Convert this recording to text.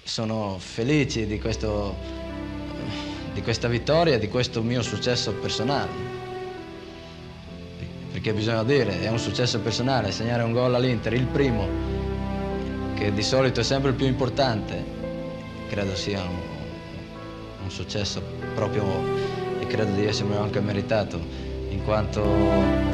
sono felice di questa vittoria e di questo mio successo personale. Perché bisogna dire, è un successo personale, segnare un gol all'Inter, il primo, che di solito è sempre il più importante, credo sia un successo proprio, e credo di essermelo anche meritato, in quanto